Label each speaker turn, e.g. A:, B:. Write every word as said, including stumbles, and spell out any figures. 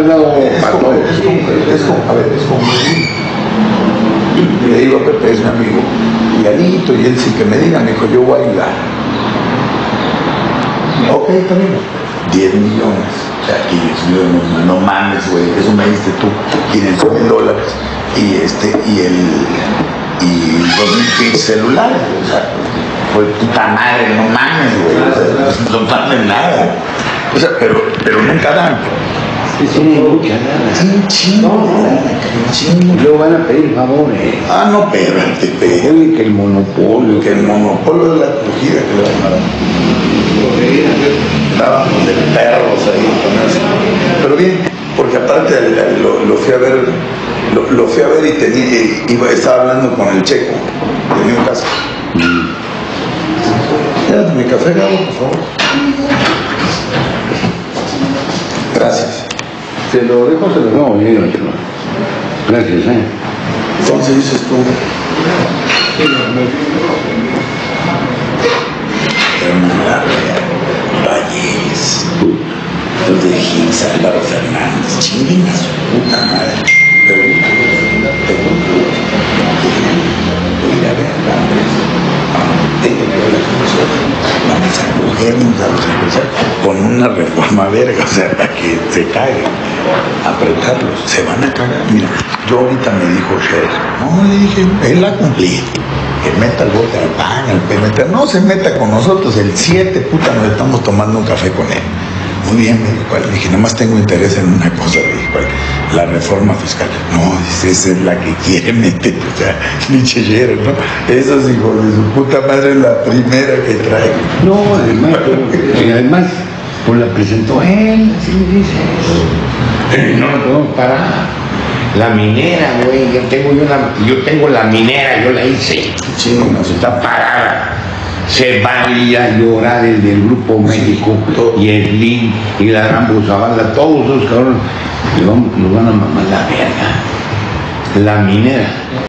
A: has dado
B: Es
A: para
B: como,
A: todo.
B: es como, es como, a ver, es como le digo a Pepe, es mi amigo, y Alito, y él sí que me diga, me dijo, yo voy a ayudar. Ok, está bien. diez millones. O sea, quinientos millones, no, no mames, güey, eso me diste tú, quinientos mil dólares. Y este, y el, y dos mil pinches celulares, o sea, pues puta madre, no mames, güey, o sea, no mames nada. O sea, pero, pero nunca dan.
A: Sí, sí, mucha nada.
B: Un chingo, un chingo.
A: Luego van a pedir favores.
B: Ah, no, espérate, espérate.
A: Oye, que el monopolio.
B: Que el monopolio de la acogida que le van a dar. Estábamos de perros ahí con eso. Pero bien, porque aparte lo, lo fui a ver, lo, lo fui a ver y tenía, iba, estaba hablando con el Checo, tenía un caso. Quédate mi café, Gabo, por favor. Gracias.
A: ¿Se lo dejo o se lo dejo? No, yo no, yo no. Gracias, ¿eh?
B: Entonces dices tú. Valles, los de Gils, Álvaro Fernández, chinguen a su puta madre. Pero tengo ir a ver, Andrés, tengo que ver la comisión. Vamos a cogernos a los empresarios con una reforma verga, o sea, para que se caguen, apretarlos, se van a cagar. Mira, yo ahorita me dijo Sher, no, le dije, él la cumplí. Que meta el bote al pan, al P M T, no se meta con nosotros, el siete, puta, nos estamos tomando un café con él. Muy bien, me dijo, le dije, nomás tengo interés en una cosa, le dije, la reforma fiscal. No, dice, esa es la que quiere meter, o sea, clichellero, ¿no? Esos hijos de su puta madre es la primera que trae.
A: No, además, pero, además, pues la presentó él, así me dice. No, no, para. La minera, güey, yo tengo, yo, la, yo tengo la minera, yo la hice.
B: Sí, no,
A: está parada. Se valía a llorar el del Grupo México, sí, y el L I N y la Rambo Zavala, todos esos cabrones, nos van a mamar la verga. La minera.